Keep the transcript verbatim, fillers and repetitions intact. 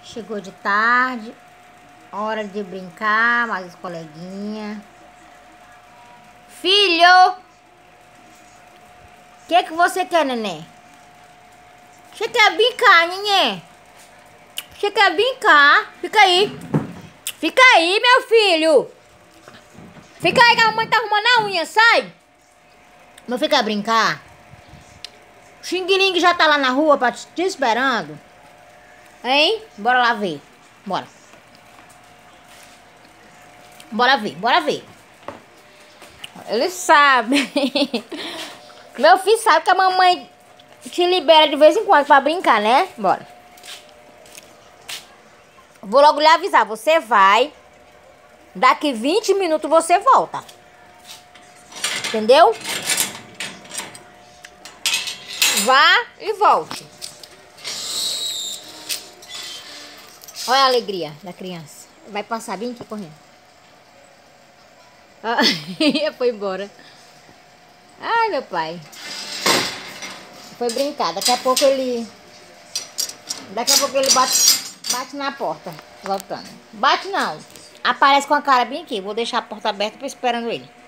Chegou de tarde. Hora de brincar, mais os coleguinhas. Filho! O que que você quer, neném? Você quer brincar, neném? Você quer brincar? Fica aí. Fica aí, meu filho. Fica aí que a mamãe tá arrumando a unha, sai. Meu filho quer brincar? O Xing-Ling já tá lá na rua pra te, te esperando. Hein? Bora lá ver. Bora. Bora ver, bora ver. Ele sabe. Meu filho sabe que a mamãe te libera de vez em quando pra brincar, né? Bora. Vou logo lhe avisar. Você vai. Daqui vinte minutos você volta. Entendeu? Vá e volte. Olha a alegria da criança. Vai passar bem aqui correndo. Ah, foi embora. Ai, meu pai. Foi brincar. Daqui a pouco ele... Daqui a pouco ele bate, bate na porta. Voltando. Bate não. Aparece com a cara bem aqui. Vou deixar a porta aberta pra esperando ele.